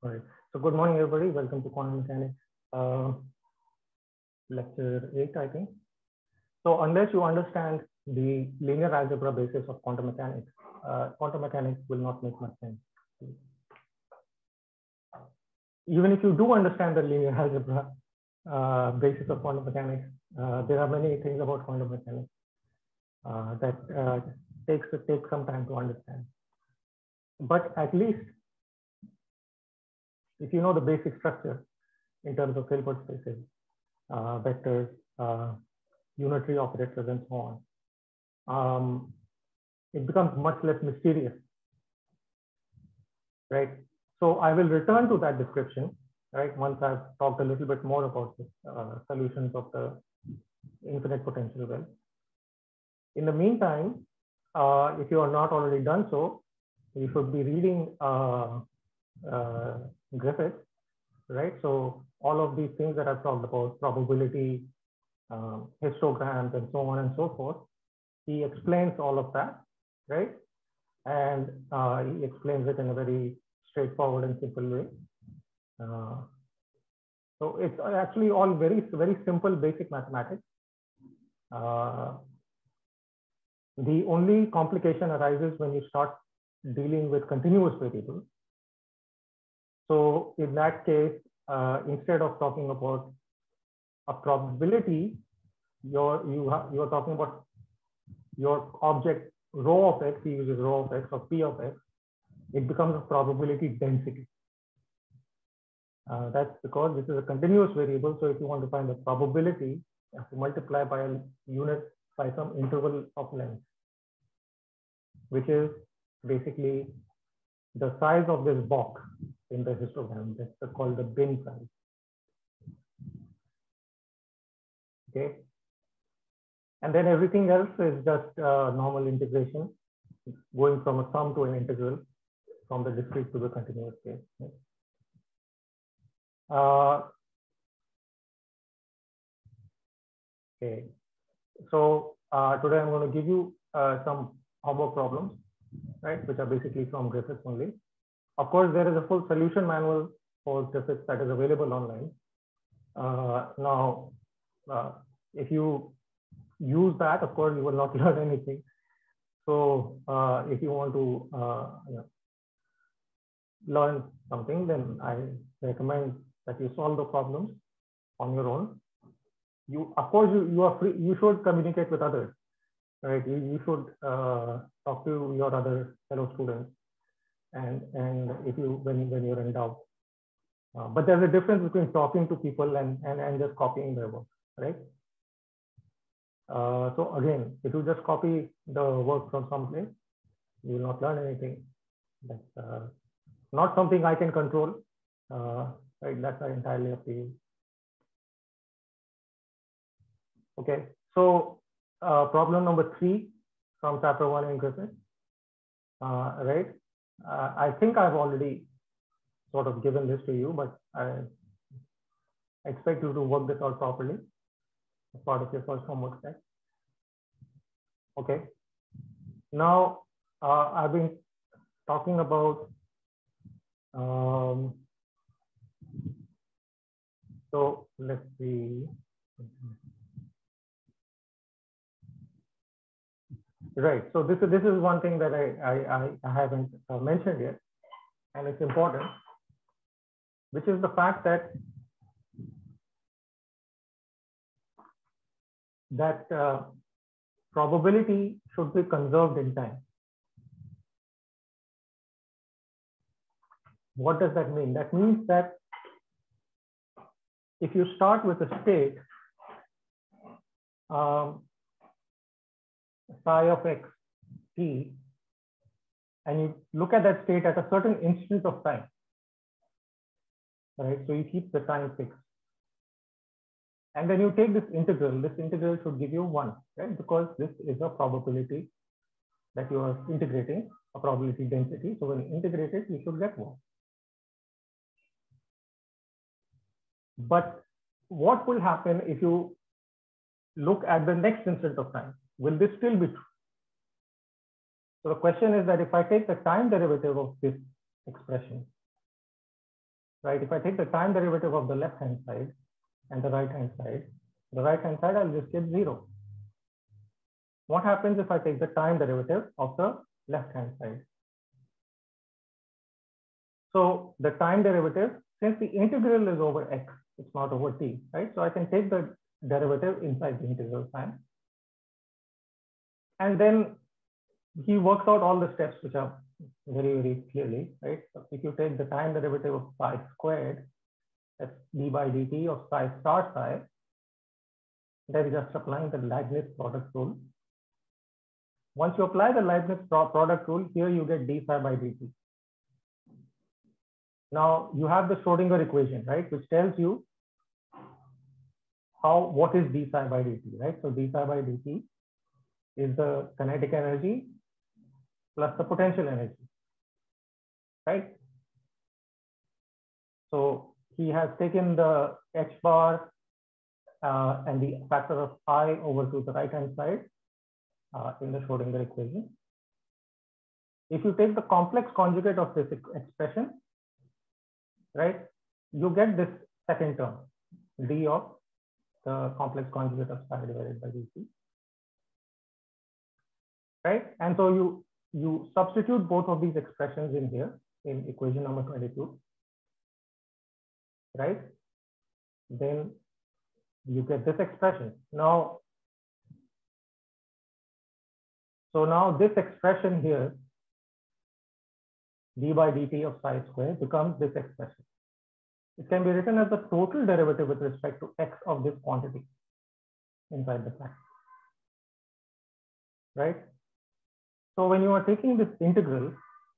All right. So good morning, everybody. Welcome to quantum mechanics, lecture 8, I think. So unless you understand the linear algebra basis of quantum mechanics will not make much sense. Even if you do understand the linear algebra basis of quantum mechanics, there are many things about quantum mechanics that take some time to understand. But at least if you know the basic structure in terms of Hilbert spaces, vectors, unitary operators, and so on, it becomes much less mysterious, right? So I will return to that description, right, once I've talked a little bit more about the solutions of the infinite potential well. In the meantime, if you are not already done so, you should be reading Griffith, right? So all of these things that I've talked about, probability, histograms, and so on and so forth, he explains all of that, right? And he explains it in a very straightforward and simple way. So it's actually all very, very simple basic mathematics. The only complication arises when you start dealing with continuous variables. So in that case, instead of talking about a probability, you're talking about your object rho of x, he uses rho of x or p of x, it becomes a probability density. That's because this is a continuous variable. So if you want to find the probability, you have to multiply by a unit by some interval of length, which is basically the size of this box in the histogram. That's called the bin size. Okay. And then everything else is just normal integration, going from a sum to an integral from the discrete to the continuous case. Okay. So today I'm going to give you some homework problems, right, which are basically from Griffith only. Of course, there is a full solution manual for Griffith that is available online. Now, if you use that, of course, you will not learn anything. So if you want to learn something, then I recommend that you solve the problems on your own. Of course, you are free. You should communicate with others, right? You should talk to your other fellow students, and if you when you're in doubt. But there's a difference between talking to people and just copying their work, right? So again, if you just copy the work from someplace, you will not learn anything. That's not something I can control. Right? That's entirely up to you. Okay. So problem number 3 from chapter 1 in Griffith. Right. I think I've already sort of given this to you, but I expect you to work this out properly as part of your first homework set. Okay. Now, I've been talking about, so let's see. Right. So this is one thing that I haven't mentioned yet, and it's important, which is the fact that probability should be conserved in time. What does that mean? That means that if you start with a state psi of x t, and you look at that state at a certain instant of time, right? So you keep the time fixed. And then you take this integral should give you 1, right? Because this is a probability that you are integrating, a probability density. So when you integrate it, you should get 1. But what will happen if you look at the next instant of time? Will this still be true? So the question is that if I take the time derivative of this expression, right? If I take the time derivative of the left-hand side and the right-hand side, the right-hand side, I'll just get 0. What happens if I take the time derivative of the left-hand side? So the time derivative, since the integral is over x, it's not over t, right? So I can take the derivative inside the integral sign. And then he works out all the steps, which are very, very clearly, right? So if you take the time derivative of psi squared, that's d by dt of psi star psi, that is just applying the Leibniz product rule. Once you apply the Leibniz product rule, here you get d psi by dt. Now you have the Schrodinger equation, right, which tells you what is d psi by dt, right? So d psi by dt is the kinetic energy plus the potential energy, right? So he has taken the h bar and the factor of I over to the right-hand side in the Schrodinger equation. If you take the complex conjugate of this expression, right, you get this second term, d of the complex conjugate of psi divided by dt, right? And so you substitute both of these expressions in here in equation number 22, right? Then you get this expression. Now, so now this expression here, d by dt of psi square, becomes this expression. It can be written as the total derivative with respect to x of this quantity inside the fact, right? So when you are taking this integral,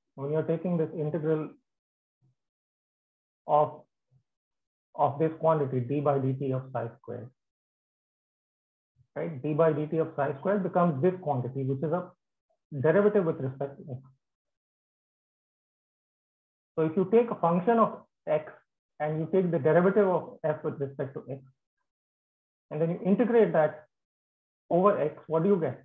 of this quantity d by dt of psi square, right? D by dt of psi square becomes this quantity, which is a derivative with respect to x. So if you take a function of x and you take the derivative of f with respect to x, and then you integrate that over x, what do you get?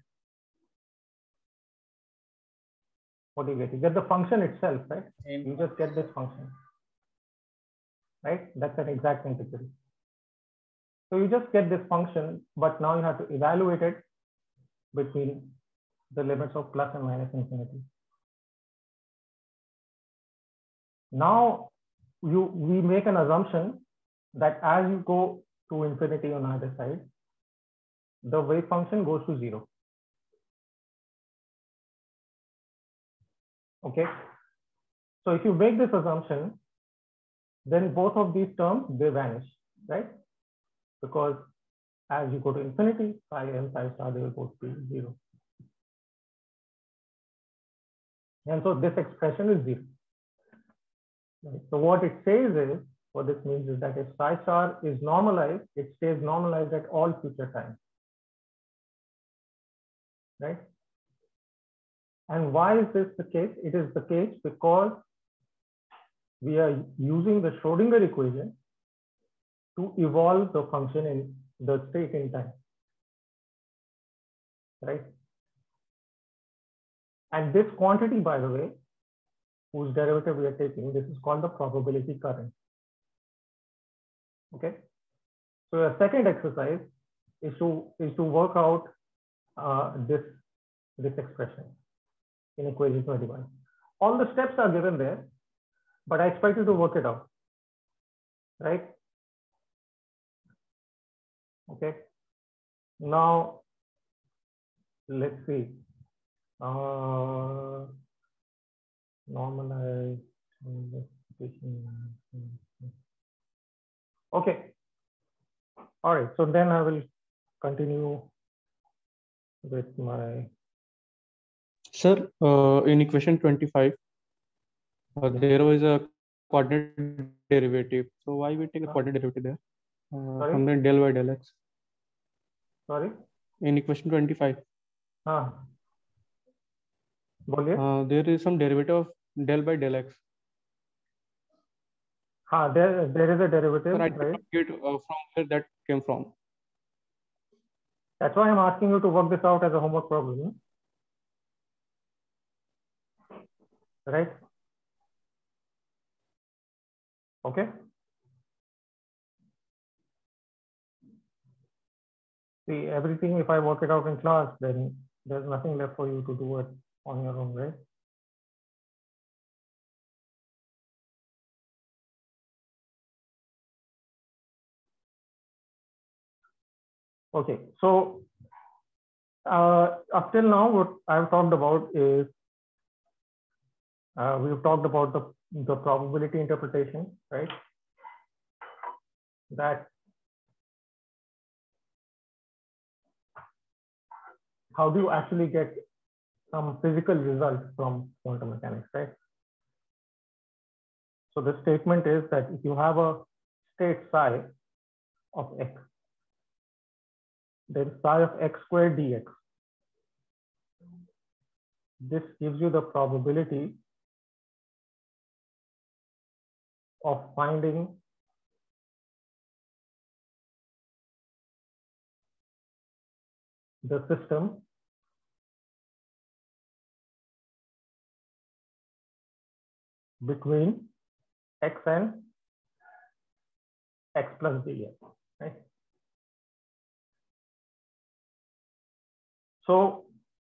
What do you get? You get the function itself, right? You just get this function, right? That's an exact integral. So you just get this function, but now you have to evaluate it between the limits of plus and minus infinity. Now we make an assumption that as you go to infinity on either side, the wave function goes to 0. Okay. So if you make this assumption, then both of these terms, they vanish, right? Because as you go to infinity, psi and psi star, they will both be 0. And so this expression is 0. Right? So what it says is, what this means is that if psi star is normalized, it stays normalized at all future times, right? And why is this the case? It is the case because we are using the Schrodinger equation to evolve the function in the state in time, right? And this quantity, by the way, whose derivative we are taking, this is called the probability current. Okay. So the second exercise is to work out this expression in equation 21. All the steps are given there, but I expect you to work it out, right? Okay. Now let's see. Normalize investigation. Okay. All right. So then I will continue with my. Sir, in equation 25, there was a coordinate derivative. So why we take a coordinate derivative there from the del by del x? Sorry. In equation 25. There is some derivative of del by del x. There is a derivative. Sir, I right? Get from where that came from. That's why I'm asking you to work this out as a homework problem. Right? Okay. See, everything, if I work it out in class, then there's nothing left for you to do it on your own, right? Okay, so up till now, what I've talked about is we've talked about the probability interpretation, right? That how do you actually get some physical results from quantum mechanics, right? So the statement is that if you have a state psi of x, then psi of x squared dx, this gives you the probability of finding the system between x and x plus dx, right? So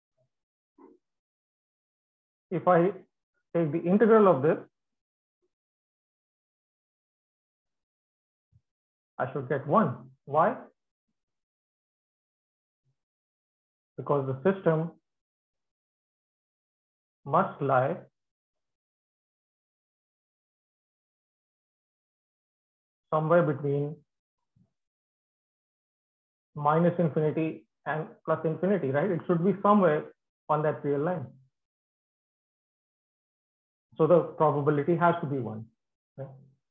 if I take the integral of this, I should get 1. Why? Because the system must lie somewhere between minus infinity and plus infinity, right? It should be somewhere on that real line. So the probability has to be 1. Right?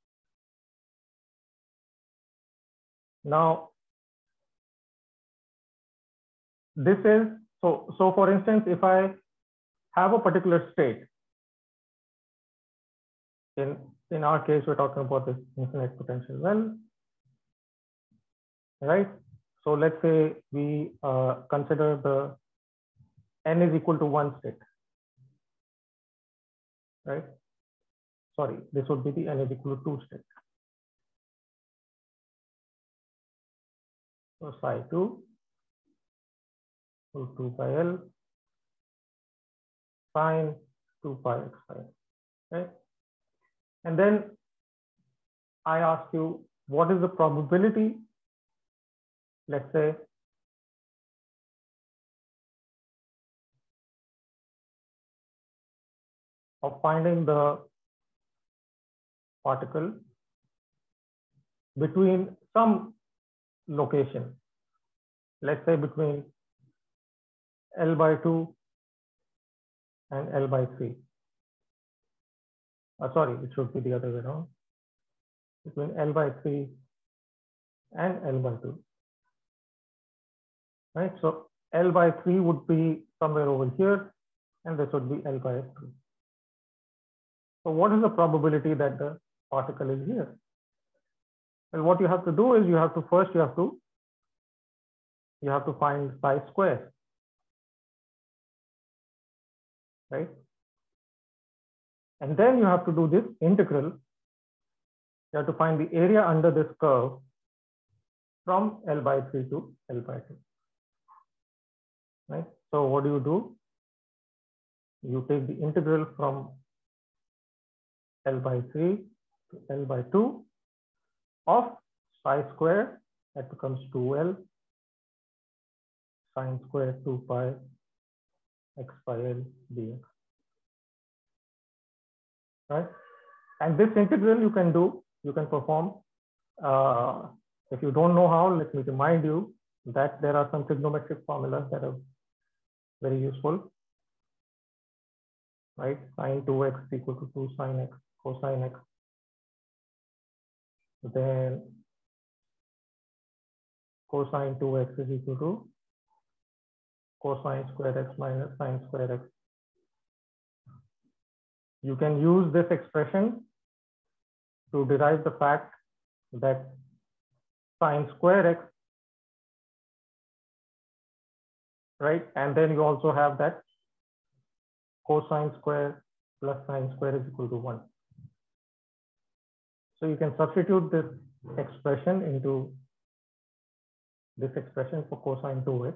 Now, this is, so for instance, if I have a particular state, in our case, we're talking about this infinite potential well, right? So let's say we consider the n is equal to 1 state, right? Sorry, this would be the n is equal to 2 state. So psi 2 to 2 pi L sine 2 pi x phi, right? And then I ask you, what is the probability, let's say, of finding the particle between some location, let's say between L by 2 and L by 3. Sorry, it should be the other way around. Between L by 3 and L by 2. Right? So L by 3 would be somewhere over here, and this would be L by 2. So what is the probability that the particle is here? Well, what you have to do is you have to find psi square, right? And then you have to do this integral. You have to find the area under this curve from L by 3 to L by 2, right? So what do? You take the integral from L by 3 to L by 2 of psi square, that becomes 2L sine square 2 pi x pi L dx, right? And this integral you can perform. If you don't know how, let me remind you that there are some trigonometric formulas that are very useful, right? Sine 2x equal to 2 sine x cosine x. Then cosine 2x is equal to cosine square x minus sine square x. You can use this expression to derive the fact that sine square x, right? And then you also have that cosine square plus sine square is equal to 1. So you can substitute this expression into this expression for cosine 2x,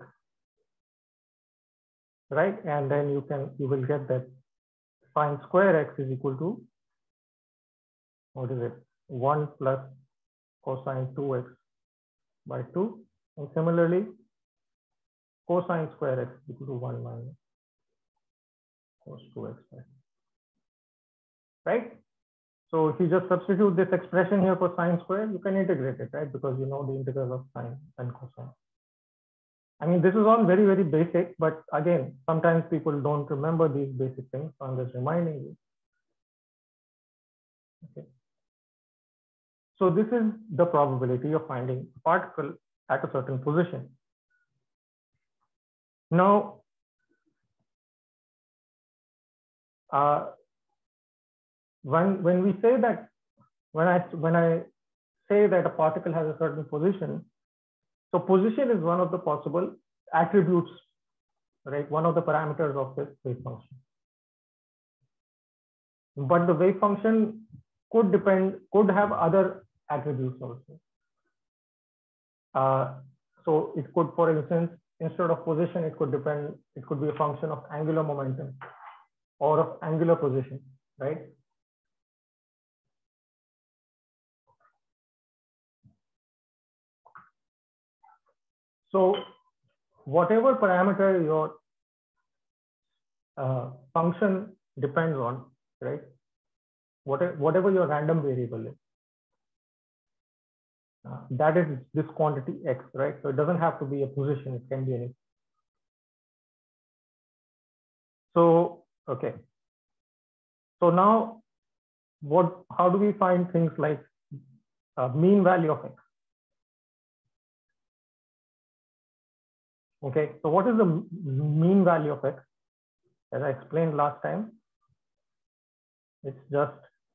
right? And then you will get that sine square x is equal to, what is it, 1 plus cosine 2x by 2. And similarly, cosine square x is equal to 1 minus cos 2x by 2. Right? So if you just substitute this expression here for sine square, you can integrate it, right? Because you know the integral of sine and cosine. I mean, this is all very, very basic, but again, sometimes people don't remember these basic things. So I'm just reminding you. Okay. So this is the probability of finding a particle at a certain position. Now, when we say that, when I say that a particle has a certain position, so position is one of the possible attributes, right? One of the parameters of this wave function. But the wave function could have other attributes also. So it could, for instance, instead of position, it could be a function of angular momentum or of angular position, right? So whatever parameter your function depends on, right? Whatever your random variable is, that is this quantity x, right? So it doesn't have to be a position, it can be anything. So, okay. So now, how do we find things like mean value of x? Okay, so what is the mean value of x? As I explained last time, it's just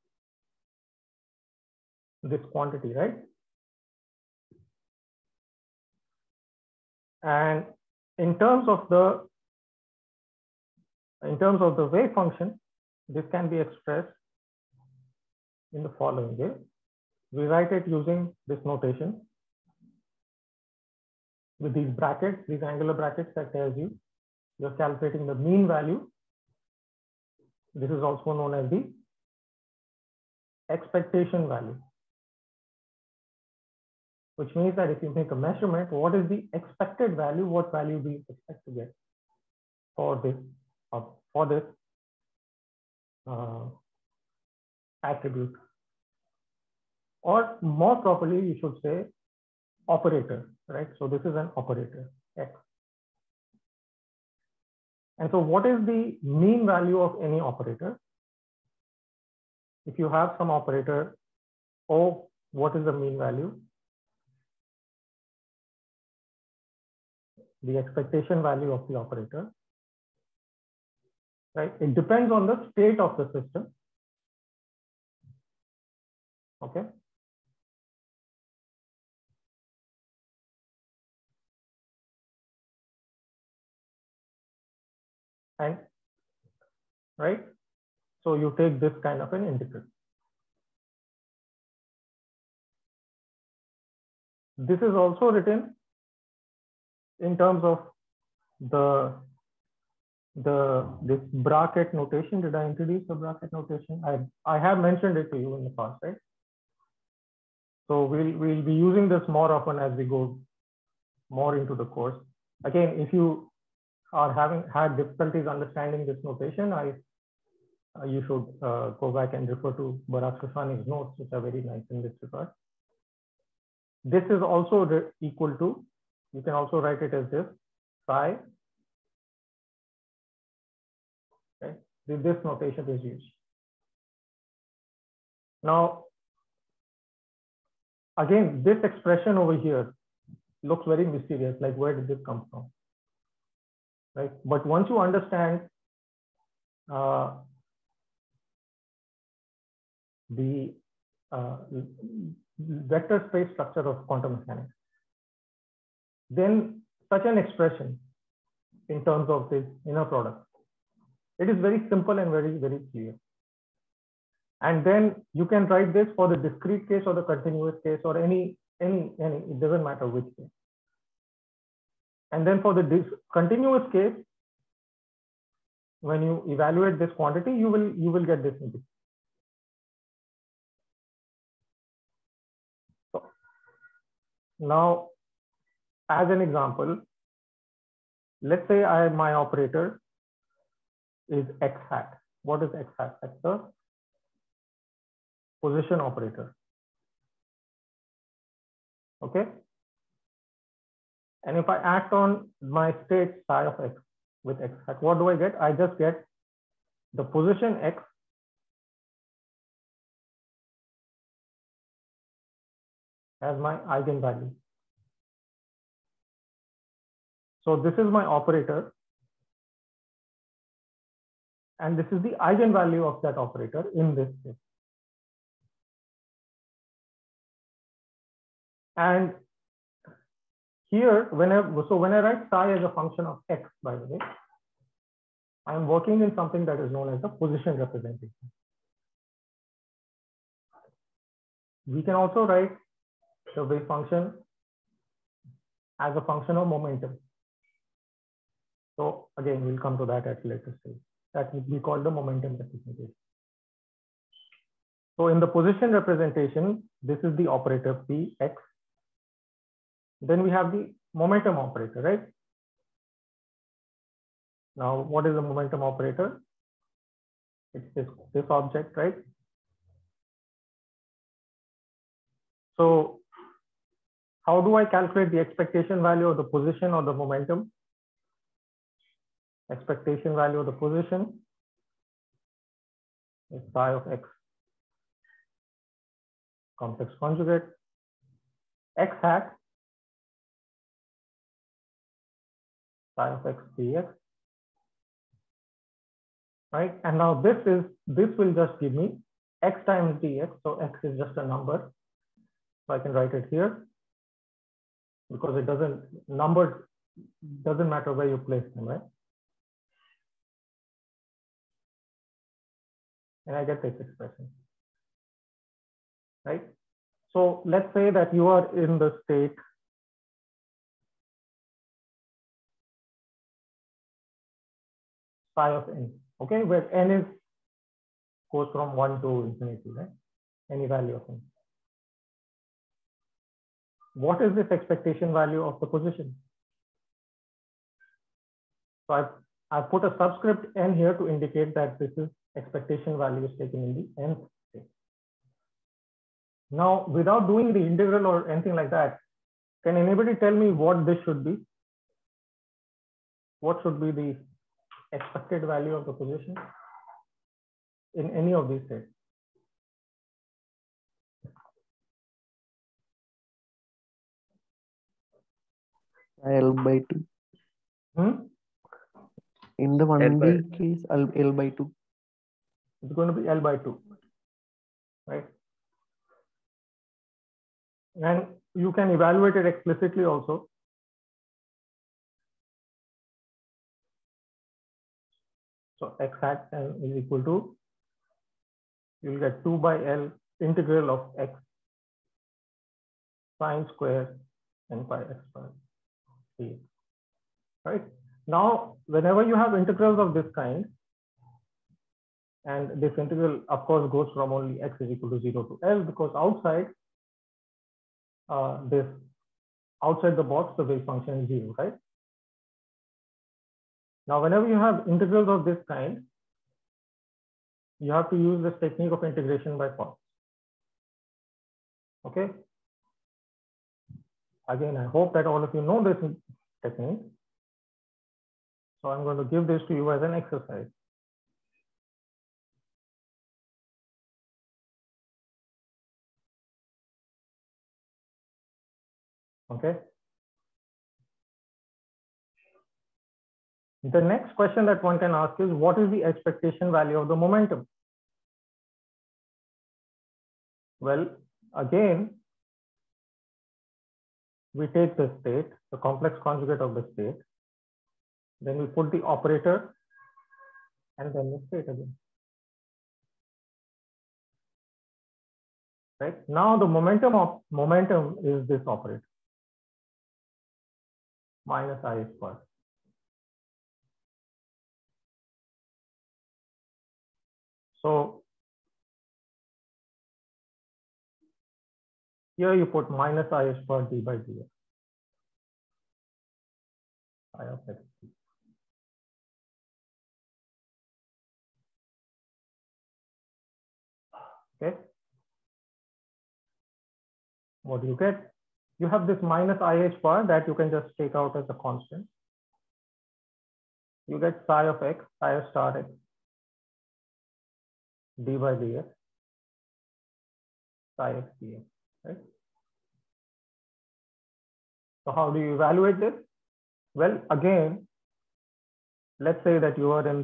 this quantity, right? And in terms of the wave function, this can be expressed in the following way. We write it using this notation with these brackets, these angular brackets that tells you you're calculating the mean value. This is also known as the expectation value, which means that if you make a measurement, what is the expected value? What value do you expect to get for this attribute? Or more properly, you should say operator, right? So this is an operator, x. And so what is the mean value of any operator? If you have some operator O, what is the mean value? The expectation value of the operator, right? It depends on the state of the system. Okay. And right, so you take this kind of an integral. This is also written in terms of this bracket notation. Did I introduce the bracket notation? I have mentioned it to you in the past, right? So we'll be using this more often as we go more into the course. Again, if you are having had difficulties understanding this notation, you should go back and refer to Barak Shoshani's notes, which are very nice in this regard. This is also equal to, you can also write it as this, psi. Okay. This notation is used. Now, again, this expression over here looks very mysterious, like where did this come from? Right? But once you understand the vector space structure of quantum mechanics, then such an expression in terms of this inner product, it is very simple and very, very clear. And then you can write this for the discrete case or the continuous case or any, it doesn't matter which case. And then for the continuous case, when you evaluate this quantity, you will get this integral. So now, as an example, let's say my operator is x hat. What is x hat? That's the position operator. Okay. And if I act on my state psi of x with x hat, what do I get? I just get the position x as my eigenvalue. So this is my operator. And this is the eigenvalue of that operator in this case. And here, when I write psi as a function of x, by the way, I'm working in something that is known as the position representation. We can also write the wave function as a function of momentum. So again, we'll come to that at a later stage. That would be called the momentum representation. So in the position representation, this is the operator Px. Then we have the momentum operator, right? Now, what is the momentum operator? It's this object, right? So how do I calculate the expectation value of the position or the momentum? Expectation value of the position is psi of x complex conjugate x hat psi of x dx, right? And now this will just give me x times dx. So x is just a number, so I can write it here because it doesn't matter where you place them, right? And I get this expression, right? So let's say that you are in the state psi of n, okay, where n goes from 1 to infinity, right? Any value of n. What is this expectation value of the position? So I've put a subscript n here to indicate that this is expectation value is taken in the nth state. Now, without doing the integral or anything like that, can anybody tell me what this should be? What should be the expected value of the position in any of these states? L by 2. In the 1D case, L by 2. It's going to be L by 2, right? And you can evaluate it explicitly also. So x hat is equal to, you'll get 2 by L integral of x sine square n pi x square dx, right? Now, whenever you have integrals of this kind, and this integral, of course, goes from only x is equal to 0 to L, because outside outside the box, the wave function is 0, right? Now, whenever you have integrals of this kind, you have to use this technique of integration by parts. Okay. Again, I hope that all of you know this technique. So I'm going to give this to you as an exercise. Okay. The next question that one can ask is, what is the expectation value of the momentum? Well, again, we take the state, the complex conjugate of the state, then we put the operator and then the state again. right? Now the momentum is this operator, minus I squared. So here you put minus I squared d by dx, I of x. Okay. What do you get? You have this minus IH bar that you can just take out as a constant. You get psi of x, psi of star x, d by dx, psi x dx, right? So how do you evaluate this? Well, again, let's say that you are in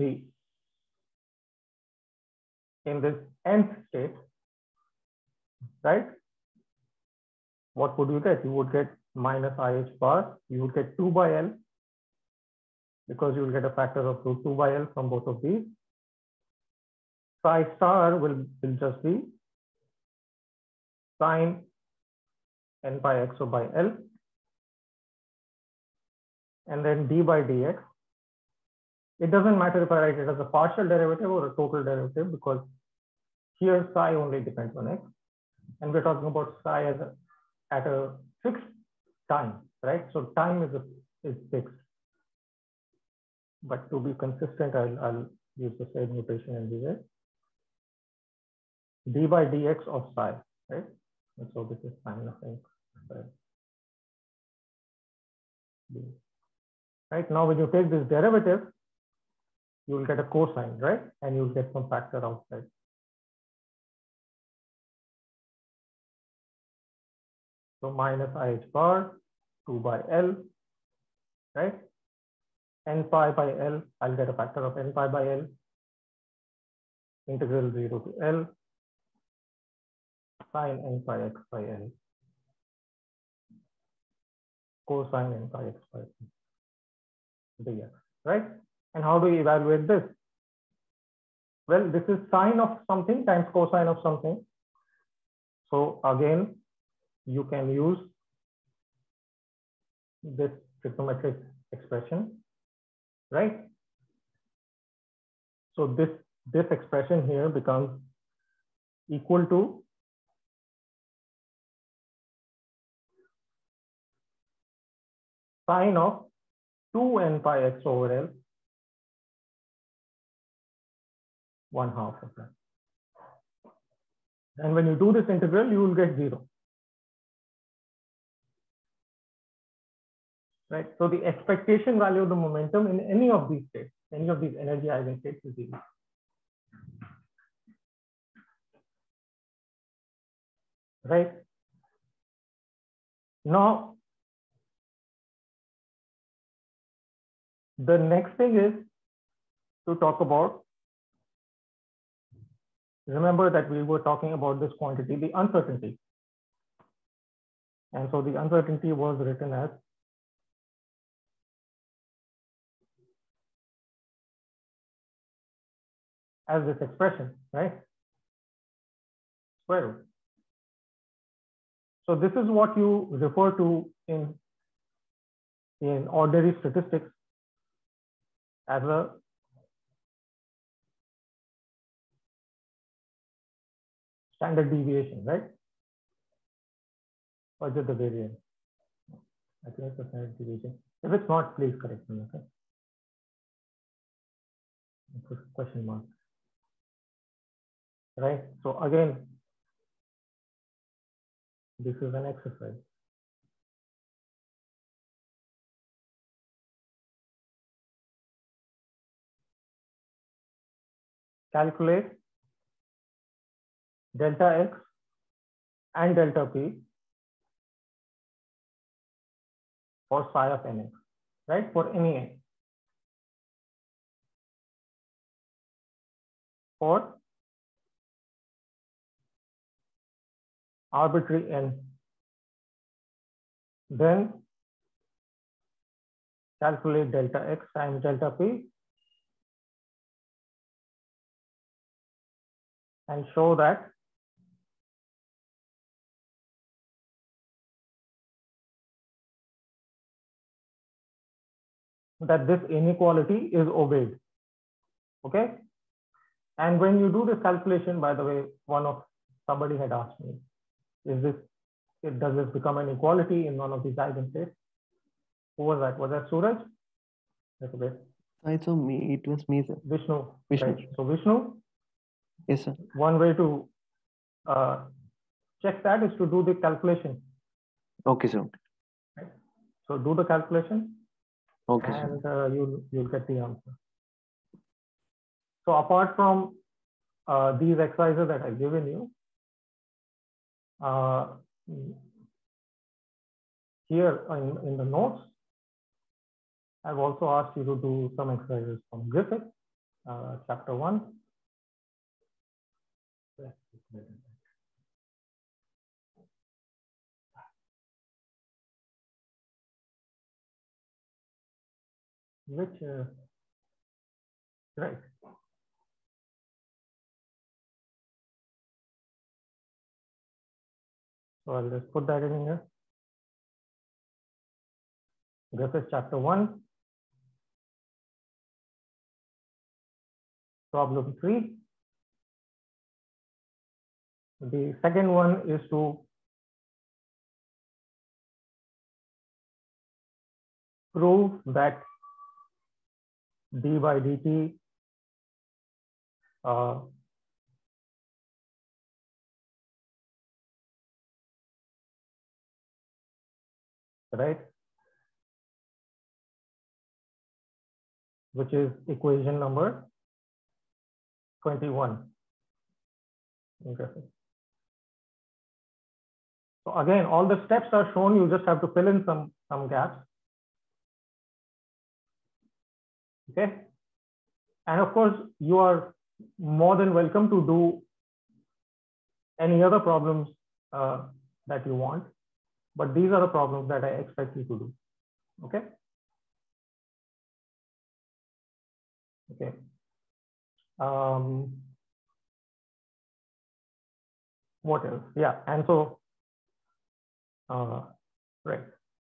this nth state, right? What would you get? You would get minus IH bar, you would get 2 by L, because you will get a factor of root 2 by L from both of these. Psi star will just be sine n pi x or by L, and then d by dx. It doesn't matter if I write it as a partial derivative or a total derivative, because here psi only depends on x, and we're talking about psi as at a fixed time, right? So time is fixed. But to be consistent, I'll use the same notation everywhere. D by dx of psi, right? And so this is sine of x. Right now, when you take this derivative, you will get a cosine, right? And you will get some factor outside. So minus IH bar, 2 by L, right? N pi by L, I'll get a factor of n pi by L, integral 0 to L, sine n pi x by L, cosine n pi x by L, dx, right? And how do we evaluate this? Well, this is sine of something times cosine of something. So again, you can use this trigonometric expression, right? So this expression here becomes equal to sine of 2 n pi x over L, 1/2 of that. And when you do this integral, you will get 0. Right? So the expectation value of the momentum in any of these states, any of these energy eigenstates is 0. Right? Now, the next thing is to talk about, remember that we were talking about this quantity, the uncertainty. And so the uncertainty was written as this expression, right? Square root. So this is what you refer to in ordinary statistics as a standard deviation, right? Or just the variance? I think it's a standard deviation. If it's not, please correct me, okay? Question mark. Right? So again, this is an exercise. Calculate delta x and delta p for psi of nx, right? For any n. For arbitrary n. Then calculate delta x times delta p and show that that this inequality is obeyed. Okay. And when you do this calculation, by the way, somebody had asked me, does this become an equality in one of these eigenstates? Who was that? Was that Suraj? That's a bit. It's me. It was me, sir. Vishnu. Vishnu. Right. So Vishnu. Yes, sir. One way to check that is to do the calculation. Okay, sir. Right. So do the calculation. Okay, and sir. You'll get the answer. So apart from these exercises that I've given you, here in the notes, I've also asked you to do some exercises from Griffith, chapter 1. Which, right. So I'll just put that in here. Griffith chapter 1. Problem 3. The second one is to prove that d by dt right, which is equation number 21. Interesting. So again, all the steps are shown. You just have to fill in some gaps. Okay. And of course, you are more than welcome to do any other problems that you want. But these are the problems that I expect you to do. Okay. Okay. What else? Yeah. And so, right.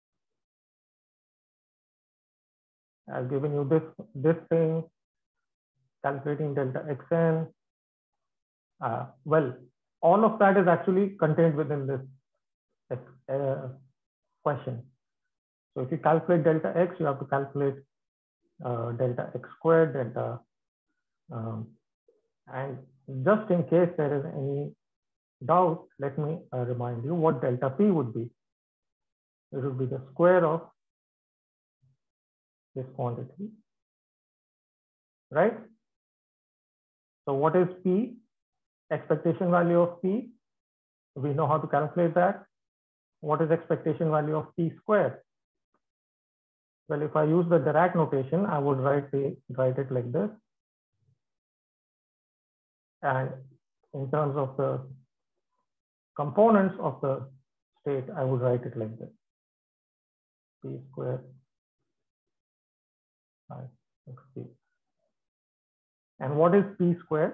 I've given you this thing, calculating delta xn. Well, all of that is actually contained within this question. So if you calculate delta x, you have to calculate delta x squared, delta, and just in case there is any doubt, let me remind you what delta p would be. It would be the square of this quantity, right? So what is p? Expectation value of p. We know how to calculate that. What is expectation value of p squared? Well, if I use the Dirac notation, I would write it like this. And in terms of the components of the state, I would write it like this. P squared by xp. And what is p squared?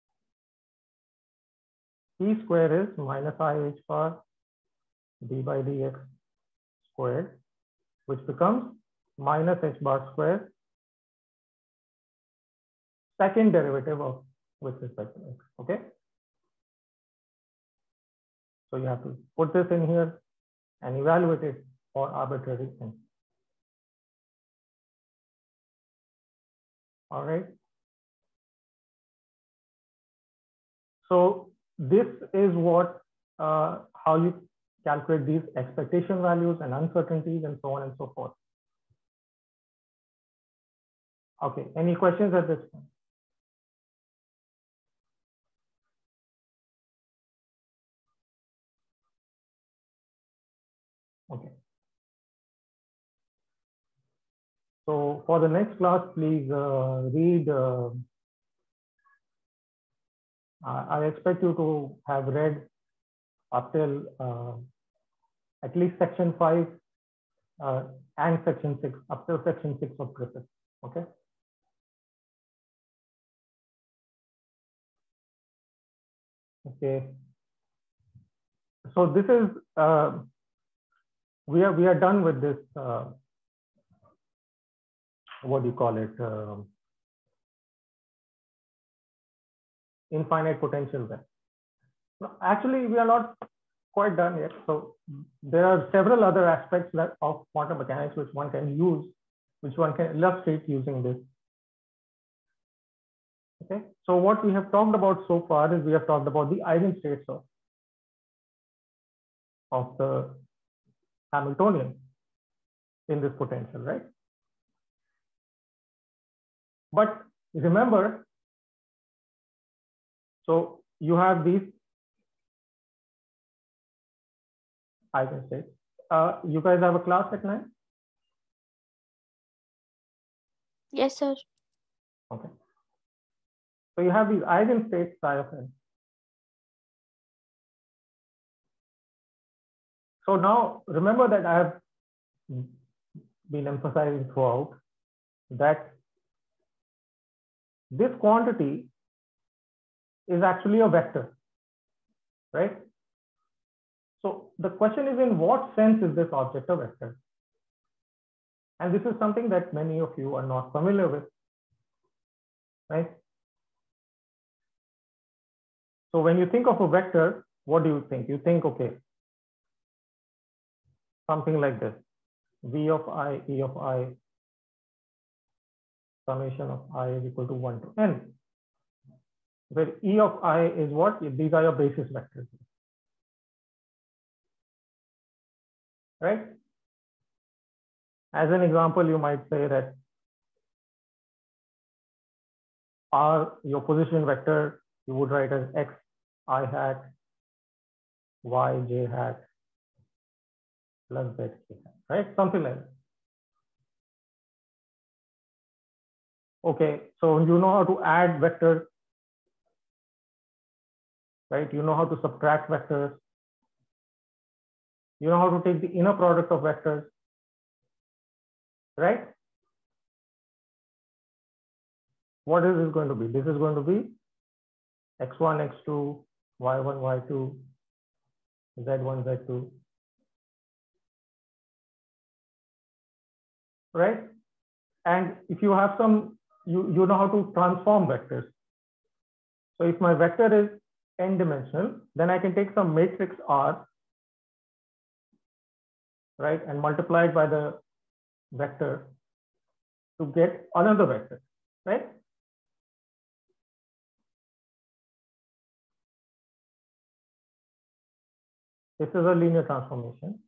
P squared is minus I h bar d by dx squared, which becomes minus h bar squared, second derivative of with respect to x. Okay. So you have to put this in here and evaluate it for arbitrary n. All right. So this is what how you calculate these expectation values and uncertainties and so on and so forth. Okay. Any questions at this point? Okay. So for the next class, please read. I expect you to have read up till at least section 5 and section 6, up till section 6 of Griffith. Okay. Okay. So this is we are done with this what do you call it, infinite potential there. Actually, we are not quite done yet. So there are several other aspects of quantum mechanics which one can use, which one can illustrate using this. Okay, so what we have talked about so far is we have talked about the eigenstates of the Hamiltonian in this potential, right? But remember, so you have these eigenstates. You guys have a class at 9? Yes, sir. Okay. So you have these eigenstates psi of n. So now remember that I have been emphasizing throughout that this quantity is actually a vector, right? So the question is, in what sense is this object a vector? And this is something that many of you are not familiar with, right? So when you think of a vector, what do you think? You think, okay, something like this: V of I, E of I, summation of I is equal to 1 to n, where E of I is what? These are your basis vectors, right? As an example, you might say that your position vector, you would write as x I hat, y j hat, plus z k hat, right? Something like that. Okay, so you know how to add vectors, right? You know how to subtract vectors. You know how to take the inner product of vectors, right? What is this going to be? This is going to be x1, x2, y1, y2, z1, z2, right? And if you have some, you know how to transform vectors. So if my vector is n-dimensional, then I can take some matrix R, right, and multiply it by the vector to get another vector, right? This is a linear transformation,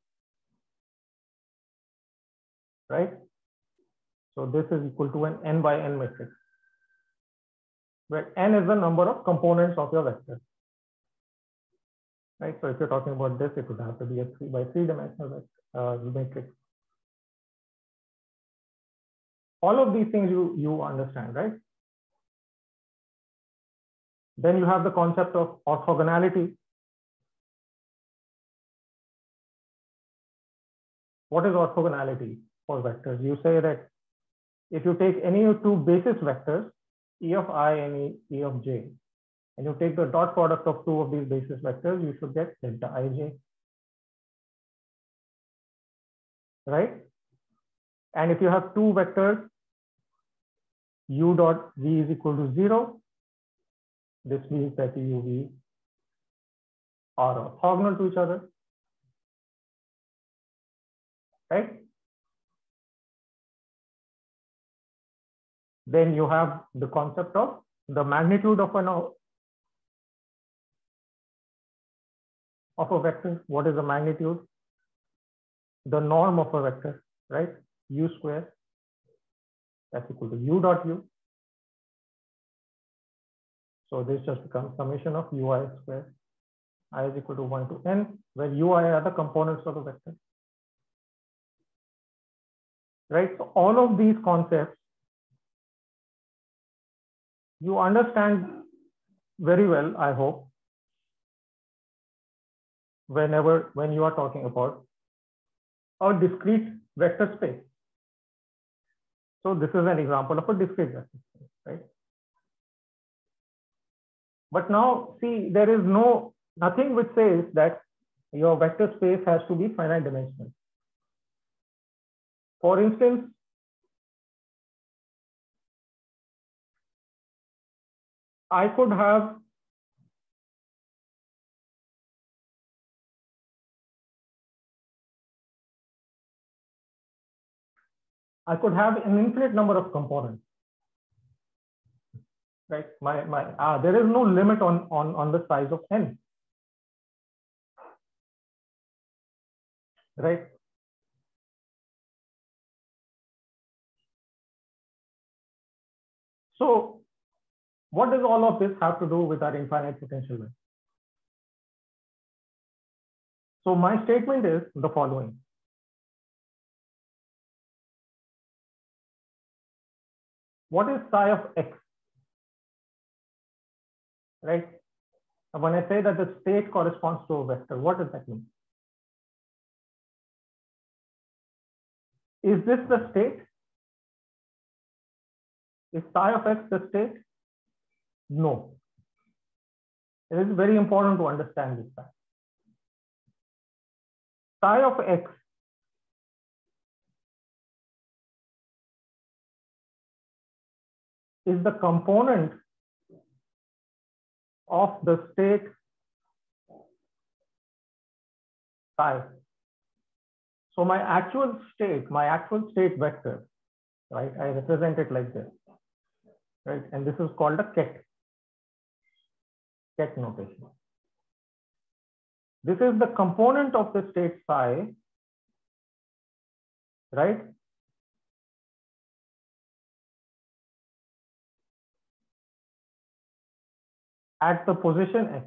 right? So this is equal to an n by n matrix, where n is the number of components of your vector, right? So if you're talking about this, it would have to be a 3 by 3 dimensional matrix. All of these things you understand, right? Then you have the concept of orthogonality. What is orthogonality for vectors? You say that if you take any two basis vectors, E of I and E of j, and you take the dot product of two of these basis vectors, you should get delta ij, right? And if you have two vectors, u dot v is equal to 0, this means that u, v are orthogonal to each other, right? Then you have the concept of the magnitude of a vector. What is the magnitude? The norm of a vector, right? U square, that's equal to u dot u. So this just becomes summation of ui square. I is equal to 1 to n, where ui are the components of the vector, right? So all of these concepts you understand very well, I hope, when you are talking about a discrete vector space. So this is an example of a discrete vector space, right? But now see, there is nothing which says that your vector space has to be finite dimensional. For instance, I could have an infinite number of components, right? There is no limit on the size of n, right? So what does all of this have to do with our infinite potential vector? So my statement is the following. What is psi of x? Right? When I say that the state corresponds to a vector, what does that mean? Is this the state? Is psi of x the state? No. It is very important to understand this fact. Psi of x is the component of the state psi. So my actual state vector, right? I represent it like this, right? And this is called a ket notation. This is the component of the state psi, right? At the position x.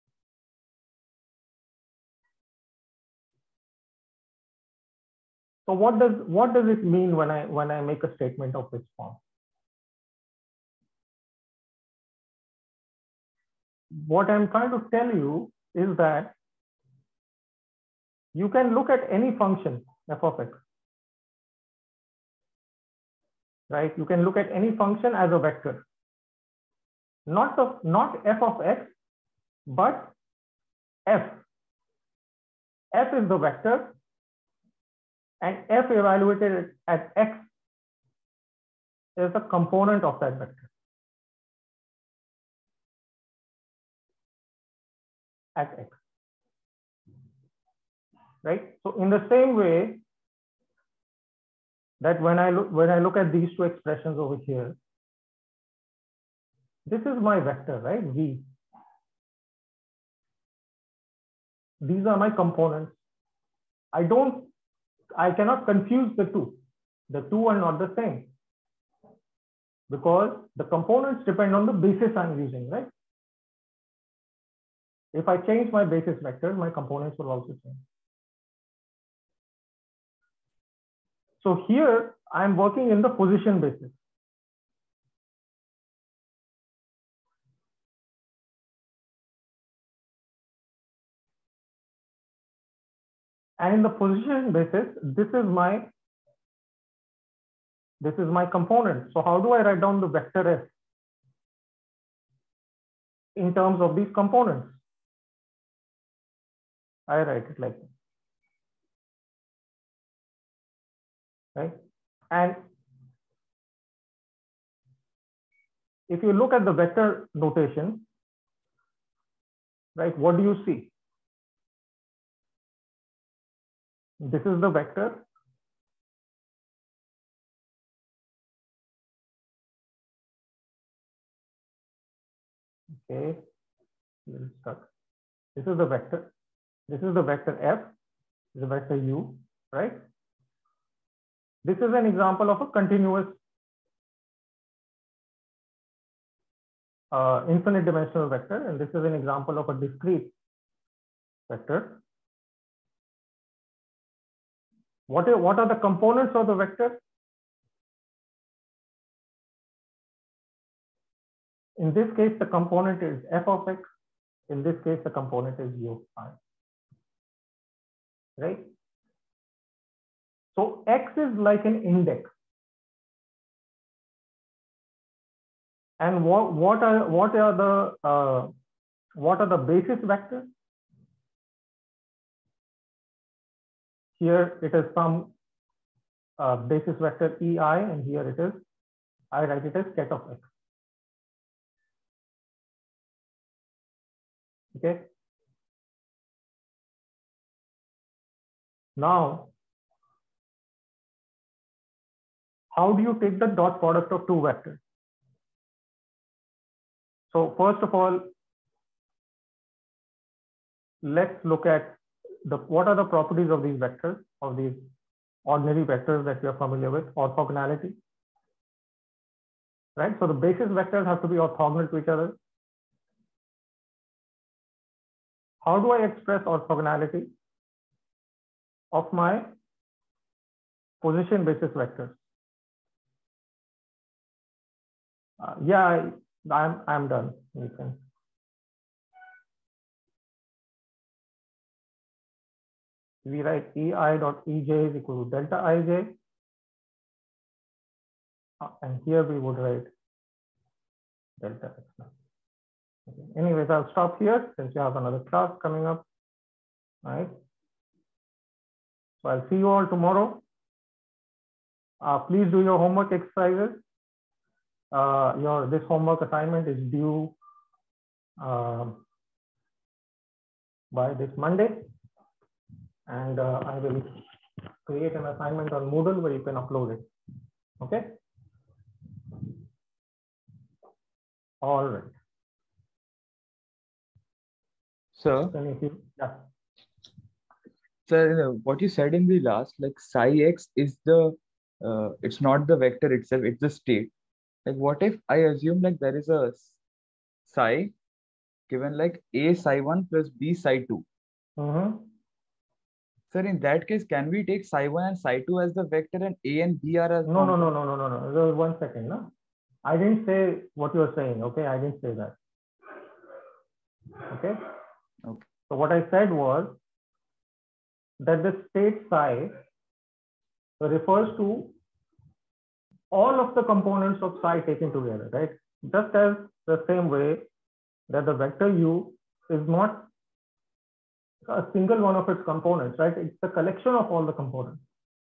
So what does it mean when I make a statement of this form? What I'm trying to tell you is that you can look at any function f of x, right? You can look at any function as a vector, not f of x, but f. F is the vector, and f evaluated at x is the component of that vector at x, right? So in the same way that when I look at these two expressions over here, this is my vector, right? V. These are my components. I cannot confuse the two. The two are not the same because the components depend on the basis I'm using, right? If I change my basis vector, my components will also change. So here I'm working in the position basis. And in the position basis, this is my component. So how do I write down the vector f in terms of these components? I write it like this, right? And if you look at the vector notation, right, what do you see? This is the vector. Okay, let's start. This is the vector. This is the vector f, the vector u, right? This is an example of a continuous infinite dimensional vector, and this is an example of a discrete vector. What are the components of the vector? In this case, the component is f of x. In this case, the component is u of I. Right? So x is like an index. And what are the basis vectors? Here it is some basis vector ei, and here it is, I write it as ket of x. Okay. Now, how do you take the dot product of two vectors? So first of all, let's look at what are the properties of these vectors, of these ordinary vectors that we are familiar with, orthogonality. Right? So the basis vectors have to be orthogonal to each other. How do I express orthogonality of my position basis vectors? Yeah, I'm done. You can. We write EI dot EJ is equal to delta IJ. And here we would write delta X. Okay. Anyways, I'll stop here since you have another class coming up. All right. So I'll see you all tomorrow. Please do your homework exercises. This homework assignment is due by this Monday, and I will create an assignment on Moodle where you can upload it. Okay. All right. Sir, Yeah. sir, what you said in the last, like psi x is the, it's not the vector itself, it's the state. Like, what if I assume like there is a psi given like a psi 1 plus b psi 2? Sir, in that case, can we take psi 1 and psi 2 as the vector and a and b are as No. 1 second. No? I didn't say what you're saying. Okay. I didn't say that. Okay. Okay. So what I said was that the state psi refers to all of the components of psi taken together, right? Just as the same way that the vector u is not a single one of its components, right? It's the collection of all the components.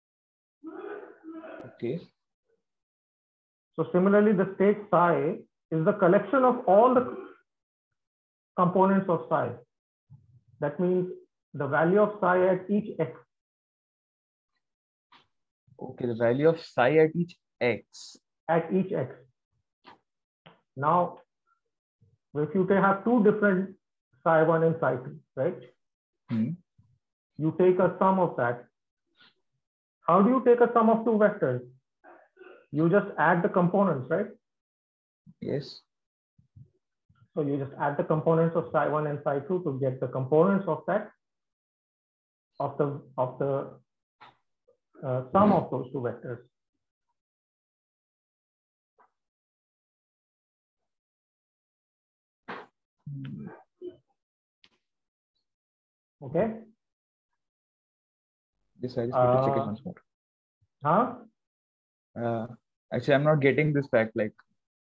Okay. So similarly, the state psi is the collection of all the components of psi. That means the value of psi at each x. Okay, the value of psi at each x. At each x. Now, if you have two different psi 1 and psi 2, right? You take a sum of that. How do you take a sum of two vectors? You just add the components, right? Yes. So you just add the components of psi 1 and psi 2 to get the components of that, of the sum of those two vectors. Okay. Yes, I just need to check it once more. Huh? Actually, I'm not getting this fact. Like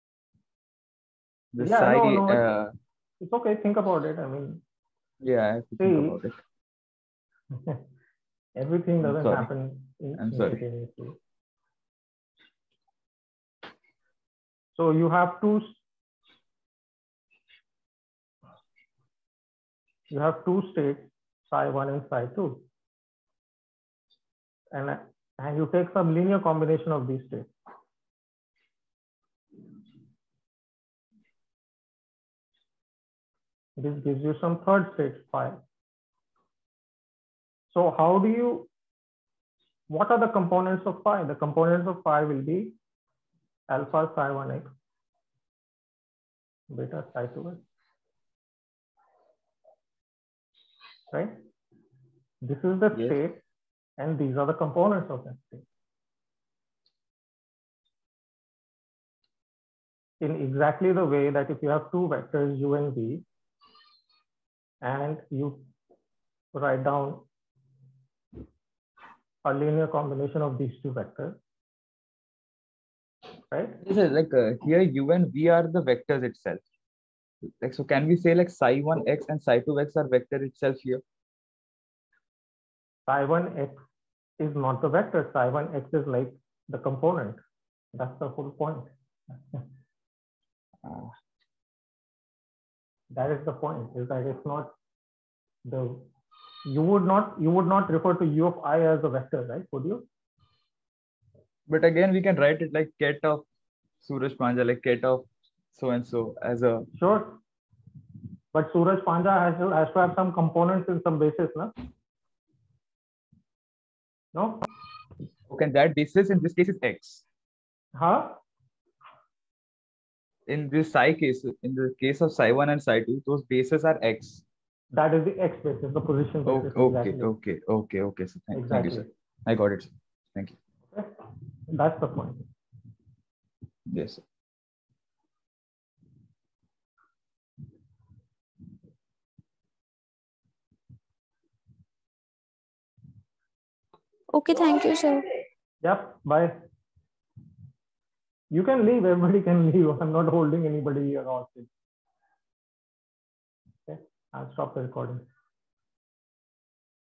the Yeah, psi. no, it's okay. Think about it. I mean, yeah, I have to think about it. Everything doesn't sorry. happen I'm sorry. instantaneously. So you have two states, psi 1 and psi 2. And you take some linear combination of these states. This gives you some third state phi. So what are the components of phi? The components of phi will be alpha psi 1x, beta psi 2x. Right? This is the state, and these are the components of that state. In exactly the way that if you have two vectors u and v, and you write down a linear combination of these two vectors, right? This is like here u and v are the vectors itself. Like, so can we say like psi 1x and psi 2x are vector itself here? Psi 1x is not the vector. Psi 1x is like the component. That's the whole point. That is the point, is that it's not the, you would not refer to U of I as a vector, right? Would you? But again, we can write it like ket of Suraj Panja, like ket of so and so as a. Sure. But Suraj Panja has to have some components in some basis, no? No? Okay, that basis in this case is X. Huh? In this psi case, in the case of psi 1 and psi 2, those bases are X. That is the X basis, the position basis. Okay, exactly. okay. So thank Exactly. you, sir. I got it, sir. Thank you. Okay. That's the point. Yes, sir. Okay, thank you, sir. Yep. Bye. You can leave. Everybody can leave. I'm not holding anybody here hostage. Okay. I'll stop the recording.